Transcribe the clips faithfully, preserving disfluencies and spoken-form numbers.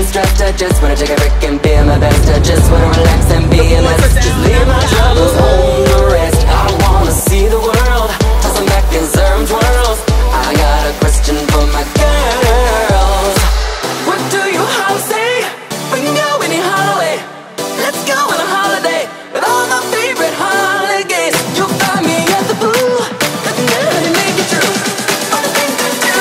stressed. I just wanna take a break and be my best. I just wanna relax and be a mess. Just leave my troubles on the rest. I wanna see the world, toss them back in certain twirls. I got a question for my girls. What do you all say when you go any holiday? Let's go on a holiday with all my favorite holidays. You'll find me at the pool, looking good and make it true. All the things to do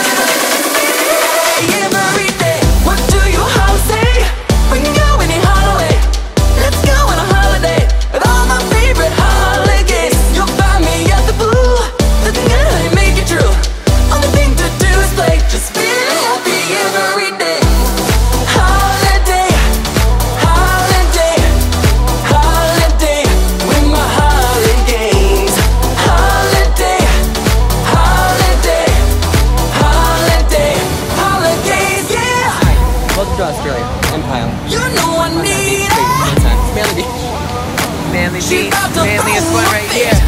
every day. What do you all say when you go any holiday? Let's go on a holiday with all my favorite holidays. You'll find me at the pool, looking good and make it true. All the thing to do is play, just feel happy every day. Holiday, holiday, holiday with my holidays. Holiday, holiday, holiday, holidays, yeah. Welcome to Australia. I'm Kyle. You know I need it. Manly Beach. Manly She Beach. about to Manliest fool one right with here. it.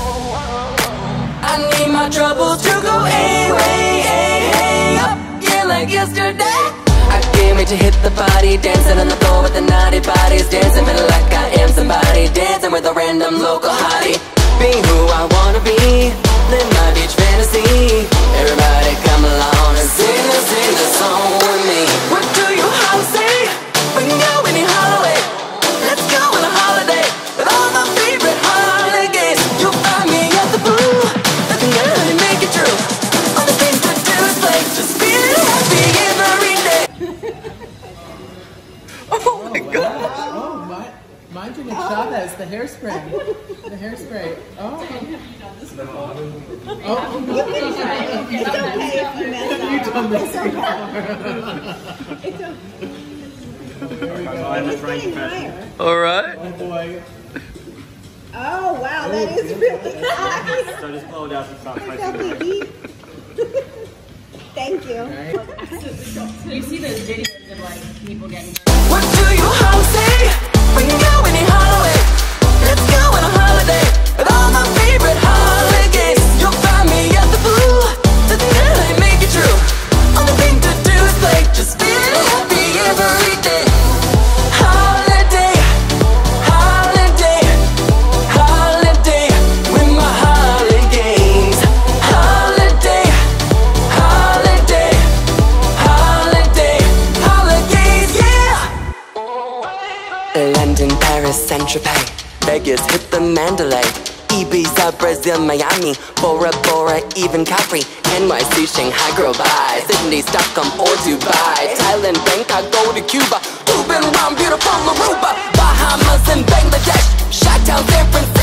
I need my troubles to go away, up, yeah, like yesterday. I can't wait to hit the party, dancing on the floor with the naughty bodies, dancing feeling like I am somebody, dancing with a random local hottie. Be who I wanna be, live my beach fantasy. Everybody come along and sing this, sing this song with me. What do you all say when you go any holiday? Let's go on a holiday with all my favorite holidays. You'll find me at the pool, looking good and make it true. All the things to do is play, just feel happy every day. Oh my gosh. Oh, my, mine's in Chavez, the hairspray. The hairspray. Oh. Oh. It's okay if you mess up. You done this. It's okay. It's It's getting higher. All right. Oh boy. Oh, wow, that is really high. So just blow it out and stop It's okay, Kees. Thank you. You see those videos of like people getting. What do you all say when you go any holiday? Let's go on a holiday with all my favorite holidays. You'll find me at the pool, looking good and make it true. All the thing to do is play, just feel happy every day. Holiday, holiday, holiday with my holidays. Holiday, holiday, holiday, holidays, yeah. London, Paris, Saint-Tropez, Vegas, hit the Mandalay, Ibiza, Brazil, Miami, Bora Bora, even Capri, N Y C, Shanghai, girl, bye, Sydney, Stockholm, or Dubai, Thailand, Bangkok, go to Cuba, who've been around beautiful Aruba, Bahamas and Bangladesh, Chi-Town, San Francisco.